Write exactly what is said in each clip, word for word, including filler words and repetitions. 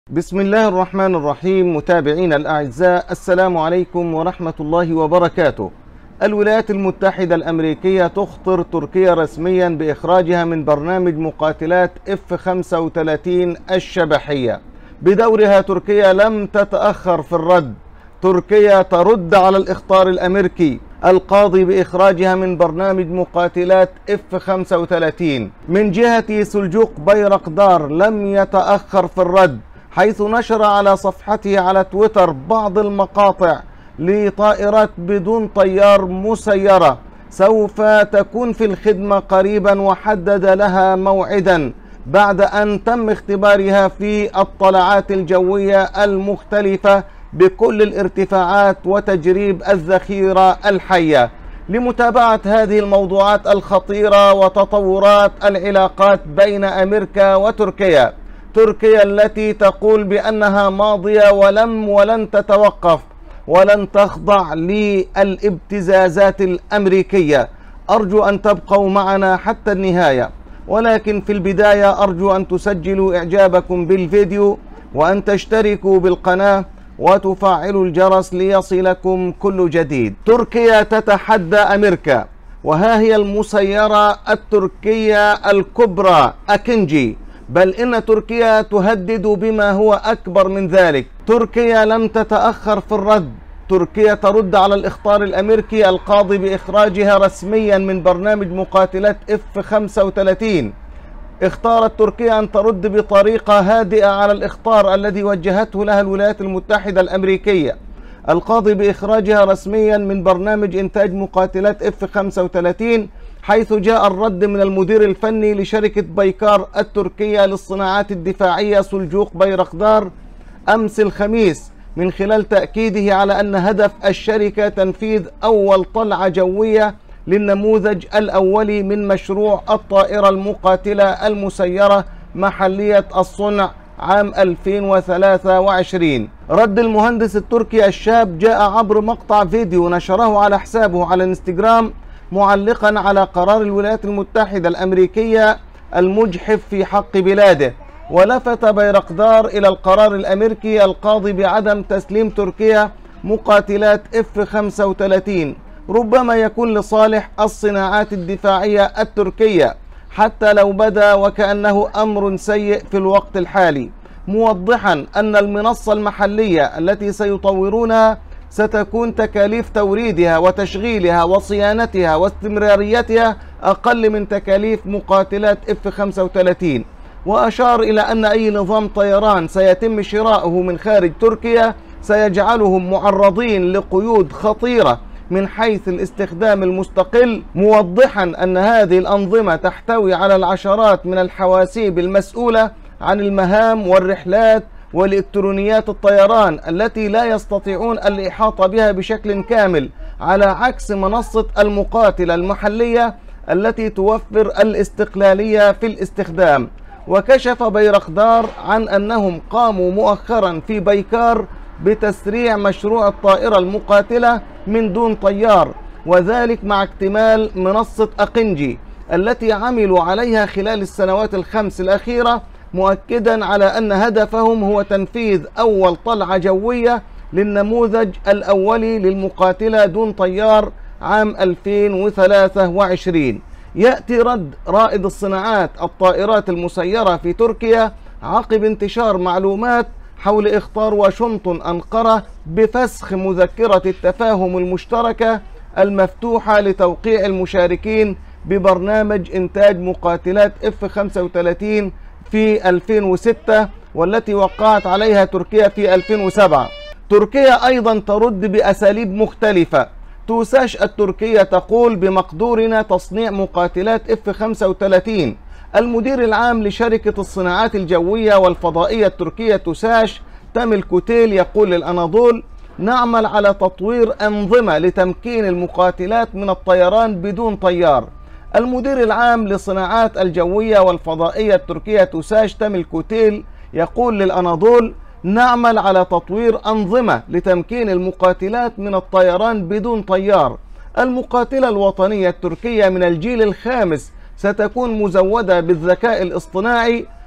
بسم الله الرحمن الرحيم. متابعينا الأعزاء، السلام عليكم ورحمة الله وبركاته. الولايات المتحدة الأمريكية تخطر تركيا رسميا بإخراجها من برنامج مقاتلات إف خمسة وثلاثين الشبحية. بدورها تركيا لم تتأخر في الرد. تركيا ترد على الإخطار الأمريكي القاضي بإخراجها من برنامج مقاتلات إف خمسة وثلاثين. من جهة سلجوق بيرقدار لم يتأخر في الرد، حيث نشر على صفحته على تويتر بعض المقاطع لطائرات بدون طيار مسيرة سوف تكون في الخدمة قريبا، وحدد لها موعدا بعد أن تم اختبارها في الطلعات الجوية المختلفة بكل الارتفاعات وتجريب الذخيرة الحية. لمتابعة هذه الموضوعات الخطيرة وتطورات العلاقات بين أمريكا وتركيا، تركيا التي تقول بأنها ماضية ولم ولن تتوقف ولن تخضع للابتزازات الأمريكية. أرجو أن تبقوا معنا حتى النهاية، ولكن في البداية أرجو أن تسجلوا إعجابكم بالفيديو وأن تشتركوا بالقناة وتفعلوا الجرس ليصلكم كل جديد. تركيا تتحدى أمريكا، وها هي المسيرة التركية الكبرى أكنجي، بل إن تركيا تهدد بما هو أكبر من ذلك. تركيا لم تتأخر في الرد. تركيا ترد على الإخطار الأمريكي القاضي بإخراجها رسميا من برنامج مقاتلات إف خمسة وثلاثين. اختارت تركيا أن ترد بطريقة هادئة على الإخطار الذي وجهته لها الولايات المتحدة الأمريكية القاضي بإخراجها رسميا من برنامج إنتاج مقاتلات إف خمسة وثلاثين، حيث جاء الرد من المدير الفني لشركة بايكار التركية للصناعات الدفاعية سلجوق بيرقدار أمس الخميس، من خلال تأكيده على أن هدف الشركة تنفيذ أول طلعة جوية للنموذج الأولي من مشروع الطائرة المقاتلة المسيرة محلية الصنع عام ألفين وثلاثة وعشرين. رد المهندس التركي الشاب جاء عبر مقطع فيديو نشره على حسابه على الانستغرام، معلقا على قرار الولايات المتحدة الأمريكية المجحف في حق بلاده. ولفت بيرقدار إلى القرار الأمريكي القاضي بعدم تسليم تركيا مقاتلات إف خمسة وثلاثين، ربما يكون لصالح الصناعات الدفاعية التركية حتى لو بدا وكأنه أمر سيء في الوقت الحالي، موضحا أن المنصة المحلية التي سيطورونها ستكون تكاليف توريدها وتشغيلها وصيانتها واستمراريتها أقل من تكاليف مقاتلات إف خمسة وثلاثين. وأشار إلى أن أي نظام طيران سيتم شراؤه من خارج تركيا سيجعلهم معرضين لقيود خطيرة من حيث الاستخدام المستقل، موضحا أن هذه الأنظمة تحتوي على العشرات من الحواسيب المسؤولة عن المهام والرحلات والإلكترونيات الطيران التي لا يستطيعون الإحاطة بها بشكل كامل، على عكس منصة المقاتلة المحلية التي توفر الاستقلالية في الاستخدام. وكشف بيرقدار عن أنهم قاموا مؤخرا في بايكار بتسريع مشروع الطائرة المقاتلة من دون طيار، وذلك مع اكتمال منصة أكنجي التي عملوا عليها خلال السنوات الخمس الأخيرة، مؤكدا على أن هدفهم هو تنفيذ أول طلعة جوية للنموذج الأولي للمقاتلة دون طيار عام ألفين وثلاثة وعشرين. يأتي رد رائد الصناعات الطائرات المسيرة في تركيا عقب انتشار معلومات حول إخطار واشنطن أنقرة بفسخ مذكرة التفاهم المشتركة المفتوحة لتوقيع المشاركين ببرنامج إنتاج مقاتلات إف خمسة وثلاثين في ألفين وستة، والتي وقعت عليها تركيا في ألفين وسبعة. تركيا أيضا ترد بأساليب مختلفة. توساش التركية تقول بمقدورنا تصنيع مقاتلات إف خمسة وثلاثين. المدير العام لشركة الصناعات الجوية والفضائية التركية توساش تامل كوتيل يقول للأناضول: نعمل على تطوير أنظمة لتمكين المقاتلات من الطيران بدون طيار. المدير العام للصناعات الجوية والفضائية التركية توساش تامل كوتيل يقول للأناضول: نعمل على تطوير أنظمة لتمكين المقاتلات من الطيران بدون طيار. المقاتلة الوطنية التركية من الجيل الخامس ستكون مزودة بالذكاء الاصطناعي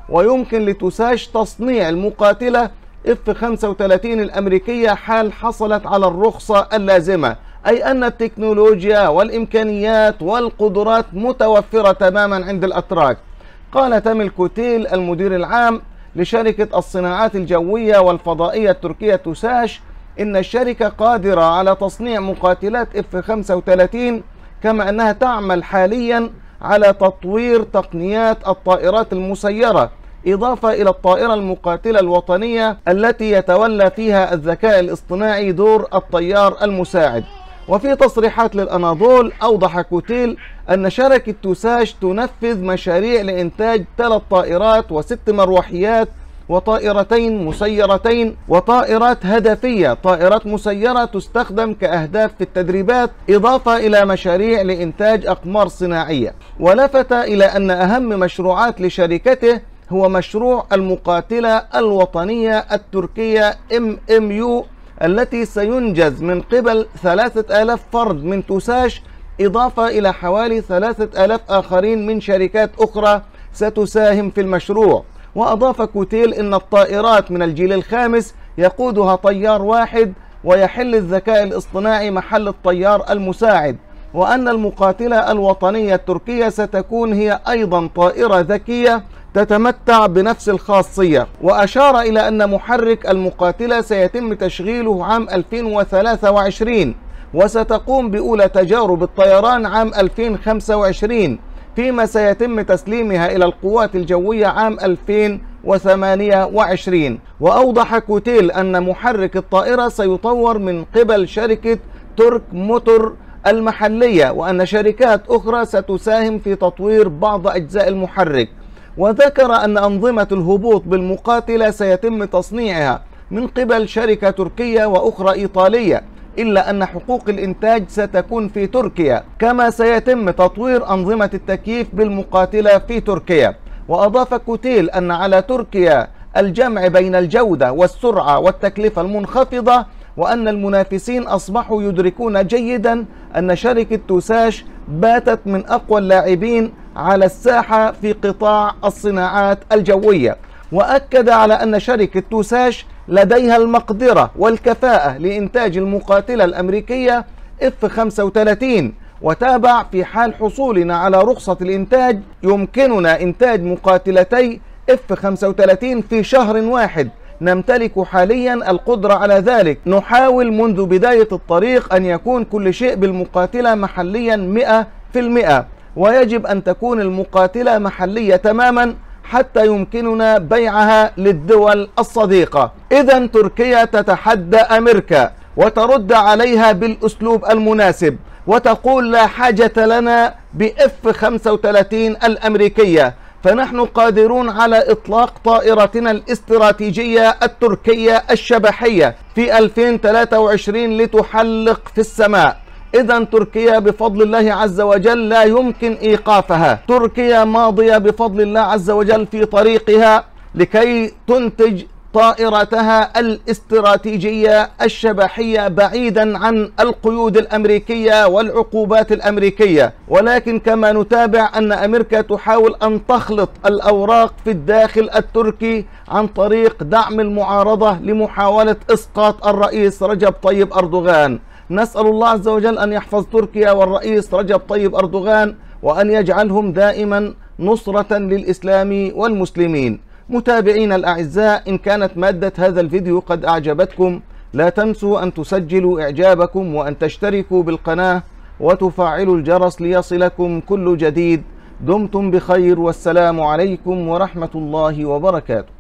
ويمكن لتوساش تصنيع المقاتلة إف خمسة وثلاثين الأمريكية حال حصلت على الرخصة اللازمة، أي أن التكنولوجيا والإمكانيات والقدرات متوفرة تماما عند الأتراك. قال تامل كوتيل المدير العام لشركة الصناعات الجوية والفضائية التركية توساش إن الشركة قادرة على تصنيع مقاتلات إف خمسة وثلاثين، كما أنها تعمل حاليا على تطوير تقنيات الطائرات المسيرة، إضافة إلى الطائرة المقاتلة الوطنية التي يتولى فيها الذكاء الاصطناعي دور الطيار المساعد. وفي تصريحات للأناضول أوضح كوتيل أن شركة توساش تنفذ مشاريع لإنتاج ثلاث طائرات وست مروحيات وطائرتين مسيرتين وطائرات هدفية، طائرات مسيرة تستخدم كأهداف في التدريبات، إضافة إلى مشاريع لإنتاج أقمار صناعية. ولفت إلى أن أهم مشروعات لشركته هو مشروع المقاتلة الوطنية التركية إم إم يو التي سينجز من قبل ثلاثة آلاف فرد من توساش، إضافة إلى حوالي ثلاثة آلاف آخرين من شركات أخرى ستساهم في المشروع. وأضاف كوتيل أن الطائرات من الجيل الخامس يقودها طيار واحد ويحل الذكاء الاصطناعي محل الطيار المساعد، وأن المقاتلة الوطنية التركية ستكون هي أيضا طائرة ذكية تتمتع بنفس الخاصية. وأشار إلى أن محرك المقاتلة سيتم تشغيله عام ألفين وثلاثة وعشرين، وستقوم بأولى تجارب الطيران عام ألفين وخمسة وعشرين، فيما سيتم تسليمها إلى القوات الجوية عام ألفين وثمانية وعشرين. وأوضح كوتيل أن محرك الطائرة سيطور من قبل شركة ترك موتور المحلية، وأن شركات أخرى ستساهم في تطوير بعض أجزاء المحرك. وذكر أن أنظمة الهبوط بالمقاتلة سيتم تصنيعها من قبل شركة تركية وأخرى إيطالية، إلا أن حقوق الإنتاج ستكون في تركيا، كما سيتم تطوير أنظمة التكييف بالمقاتلة في تركيا. وأضاف كوتيل أن على تركيا الجمع بين الجودة والسرعة والتكلفة المنخفضة، وأن المنافسين أصبحوا يدركون جيدا أن شركة توساش باتت من أقوى اللاعبين على الساحة في قطاع الصناعات الجوية. وأكد على أن شركة توساش لديها المقدرة والكفاءة لإنتاج المقاتلة الأمريكية إف خمسة وثلاثين، وتابع في حال حصولنا على رخصة الإنتاج يمكننا إنتاج مقاتلتي إف خمسة وثلاثين في شهر واحد، نمتلك حاليا القدرة على ذلك. نحاول منذ بداية الطريق أن يكون كل شيء بالمقاتلة محليا مئة في المئة، ويجب أن تكون المقاتلة محلية تماما حتى يمكننا بيعها للدول الصديقة. إذن تركيا تتحدى أمريكا وترد عليها بالأسلوب المناسب وتقول لا حاجة لنا بإف خمسة وثلاثين الأمريكية، فنحن قادرون على إطلاق طائرتنا الاستراتيجية التركية الشبحية في ألفين وثلاثة وعشرين لتحلق في السماء. إذن تركيا بفضل الله عز وجل لا يمكن إيقافها. تركيا ماضية بفضل الله عز وجل في طريقها لكي تنتج طائرتها الاستراتيجية الشبحية بعيدا عن القيود الأمريكية والعقوبات الأمريكية. ولكن كما نتابع أن أمريكا تحاول أن تخلط الأوراق في الداخل التركي عن طريق دعم المعارضة لمحاولة إسقاط الرئيس رجب طيب أردوغان. نسأل الله عز وجل أن يحفظ تركيا والرئيس رجب طيب أردوغان، وأن يجعلهم دائما نصرة للإسلام والمسلمين. متابعينا الأعزاء، إن كانت مادة هذا الفيديو قد أعجبتكم لا تنسوا أن تسجلوا إعجابكم وأن تشتركوا بالقناة وتفعلوا الجرس ليصلكم كل جديد. دمتم بخير، والسلام عليكم ورحمة الله وبركاته.